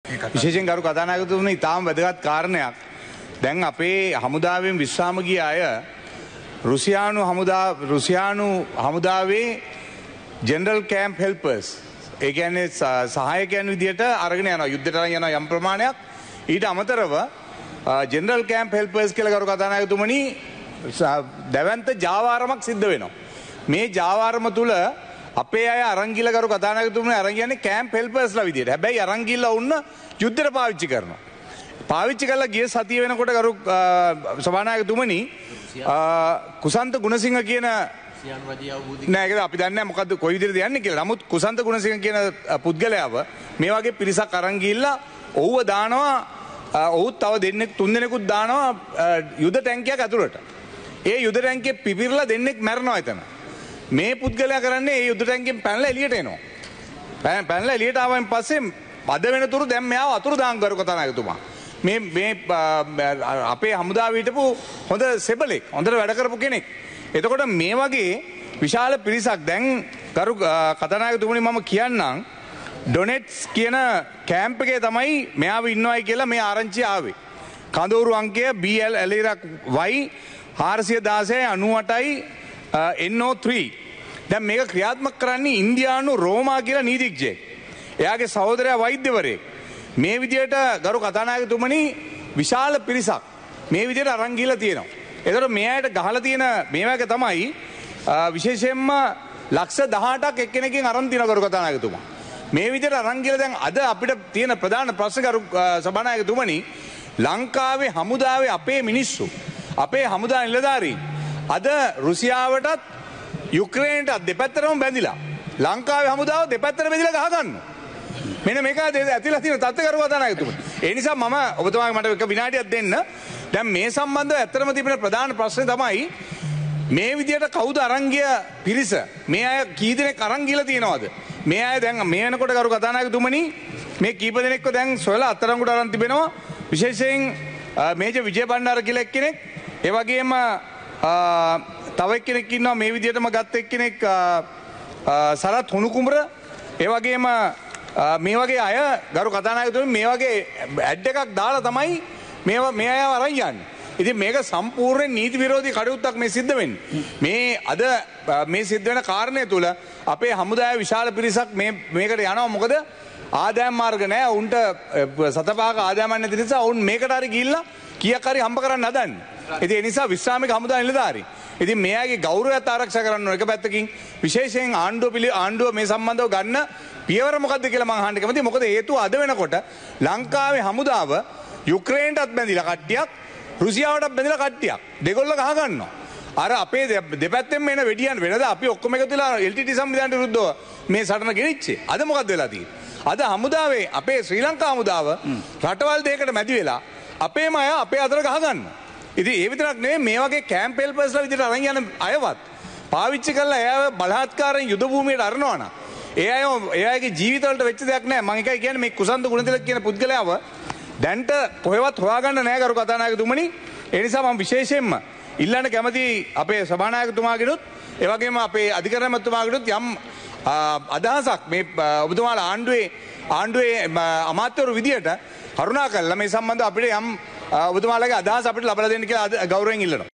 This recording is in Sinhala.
විශේෂයෙන් ගරු කතානායකතුමනි තාම වැදගත් කාරණයක්. දැන් අපේ හමුදාවෙන් විශ්‍රාම ගිය අය රුසියානු හමුදාවේ ජෙනරල් කැම්ප් හෙල්පර්ස් ඒ කියන්නේ සහායකයන් විදියට අරගෙන යනවා යුද්ධයට අරන් යනවා යම් ප්‍රමාණයක්. ඊට අමතරව ජෙනරල් කැම්ප් හෙල්පර්ස් කියලා ගරු කතානායකතුමනි දැවැන්ත ජාවාරමක් සිද්ධ වෙනවා. මේ ජාවාරම තුල අපේ අය අරන් ගිහලා ගරු කතානායකතුමනි අරන් යන්නේ කැම්ප් හෙල්පර්ස්ලා විදියට. හැබැයි අරන් ගිහලා උන්න යුද්ධයට පාවිච්චි කරනවා. පාවිච්චි කරලා ගිය සතිය වෙනකොට ගරු සභානායකතුමනි කුසන්ත ගුණසිංහ කියන නෑ ඒක අපි දන්නේ නැහැ මොකද්ද කොයි විදිහටද යන්නේ කියලා. නමුත් කුසන්ත ගුණසිංහ කියන පුද්ගලයාව මේ වගේ පිරිසක් අරන් ගිහිල්ලා ඔව්ව දානවා. ඔවුත් තව දෙන්නෙක් තුන් දෙනෙකුත් දානවා යුද ටැංකියක් ඇතුළට. ඒ යුද ටැංකිය පිපිරලා දෙන්නෙක් මැරෙනවා එතන. මේ පුද්ගලයා කරන්නේ ඒ යුද ටැංකියෙන් පැනලා එළියට එනවා. පැනලා එළියට ආවයින් පස්සේ අද වෙනතුරු දැන් මෙයාව අතුරු දාන් කරු කතානායකතුමා. මේ අපේ හමුදාව හිටපු හොඳ සෙබලෙක් හොඳට වැඩ කරපු කෙනෙක්. එතකොට මේ වගේ විශාල පිරිසක් දැන් කරු කතානායකතුමනි මම කියන්නම් ඩොනෙට්ස් කියන කැම්ප් එකේ තමයි මෙයාව ඉන්නවයි කියලා මේ ආරංචිය ආවේ. කඳවුරු අංකය BL එලිරක් Y 416 98යි NO3. දැන් මේක ක්‍රියාත්මක කරන්නේ ඉන්දියානු රෝමා කියලා නීතිඥයෙක්. එයාගේ සහෝදරයා වෛද්‍යවරයෙක්. මේ විදියට ගරු කතානායකතුමනි විශාල පිරිසක් මේ විදියට අරන් ගිහලා තියෙනවා. ඒතකොට මේ අයට ගහලා තියෙන මේ වගේ තමයි විශේෂයෙන්ම ලක්ෂ 18ක් එක්කෙනකින් අරන් තියෙන ගරු කතානායකතුමා. මේ විදියට අරන් ගිහලා දැන් අද අපිට තියෙන ප්‍රධාන ප්‍රශ්න ගරු සභානායකතුමනි ලංකාවේ හමුදාවේ අපේ මිනිස්සු අපේ හමුදා නිලධාරීන් අද රුසියාවටත් යුක්‍රේනටත් දෙපැත්තටම බැඳිලා ලංකාවේ හමුදාව දෙපැත්තට බෙදලා ගහ ගන්නවා. මෙන්න මේක ඇතිලා තියෙන තත්ත්ව කරු කතානායකතුමනි. ඒ නිසා මම ඔබතුමාගේ මට එක විනාඩියක් දෙන්න. දැන් මේ සම්බන්ධව ඇත්තටම තිබෙන ප්‍රධාන ප්‍රශ්නේ තමයි මේ විදියට කවුද අරන් ගිය පිරිස මේ අය කී දෙනෙක් අරන් ගිහලා තියෙනවද? මේ අය දැන් මේ වෙනකොට කරු කතානායකතුමනි මේ කීප දෙනෙක්ව දැන් සොයලා අත්අඩංගුවට අරන් තිබෙනවා. විශේෂයෙන් මේජර් විජය බණ්ඩාර කියලා එක්කෙනෙක් ඒ වගේම තව එක්කෙනෙක් ඉන්නවා මේ විදියටම ගත්ත එක්කෙනෙක් සරත් හුණුකුඹර ඒ වගේම මේ වගේ අය ගරු කතානායකතුමනි මේ වගේ ඇඩ් එකක් දාලා තමයි මේ අය අරන් යන්නේ. ඉතින් මේක සම්පූර්ණ නීති විරෝධී කටයුත්තක් මේ සිද්ධ වෙන්නේ. මේ අද මේ සිද්ධ වෙන කාරණය තුල අපේ හමුදාවේ විශාල පිරිසක් මේකට යනවා. මොකද ආදායම් මාර්ග නැහැ. උන්ට සතපාක ආදායමක් නැති නිසා උන් මේකට හරි ගිහිල්ලා කීයක් හරි හම්බ කරන්න හදන්නේ. ඉතින් ඒ නිසා විශ්‍රාමික හමුදා නිලධාරී. ඉතින් මෙයාගේ ගෞරවයත් ආරක්ෂා කරන්න ඕන එක පැත්තකින් විශේෂයෙන් ආණ්ඩුව මේ සම්බන්ධව ගන්න පියවර මොකද්ද කියලා මම අහන්න කැමතියි. මොකද හේතුව අද වෙනකොට ලංකාවේ හමුදාව යුක්‍රේනටත් බැඳිලා කට්ටියක් රුසියාවටත් බැඳිලා කට්ටියක් දෙගොල්ල ගහ ගන්නවා. අර අපේ දෙපැත්තෙන් එන වෙඩියන් වෙනද අපි ඔක්කොම එකතු වෙලා LTT සංවිධානයට විරුද්ධව මේ සටන ගෙනිච්චේ. අද මොකද්ද වෙලා තියෙන්නේ? අද හමුදාවේ අපේ ශ්‍රී ලංකා හමුදාව රටවල් දෙකකට මැදි වෙලා අපේම අය අපේ අතර ගහ ගන්නවා. ඉතින් ඒ විතරක් නෙවෙයි මේ වගේ කැම්ප් හෙල්පර්ස්ලා විදිහට අරන් යන අයවත් පාවිච්චි කරලා එයාව බලහත්කාරයෙන් යුද භූමියට අරනවා නම් ඒ අයගේ ජීවිතවලට වෙච්ච දෙයක් නෑ. මම එකයි කියන්නේ මේ කුසන්ත ගුණතිලක කියන පුද්ගලයාව දැන්ට කොහෙවත් හොයාගන්න නෑ ගරු කතානායකතුමනි. ඒ නිසා මම විශේෂයෙන්ම ඉල්ලන්න කැමති අපේ සභානායකතුමාගෙනුත් ඒ වගේම අපේ අධිකරණ මැතිතුමාගෙනුත් යම් අදහසක් මේ ඔබතුමාලා ආණ්ඩුවේ අමාත්‍යවරු විදියට කරුණාකරලා මේ සම්බන්ධව අපිට යම් ඔබතුමාලගේ අදහස් අපිට ලබා දෙන්න කියලා ගෞරවයෙන් ඉල්ලනවා.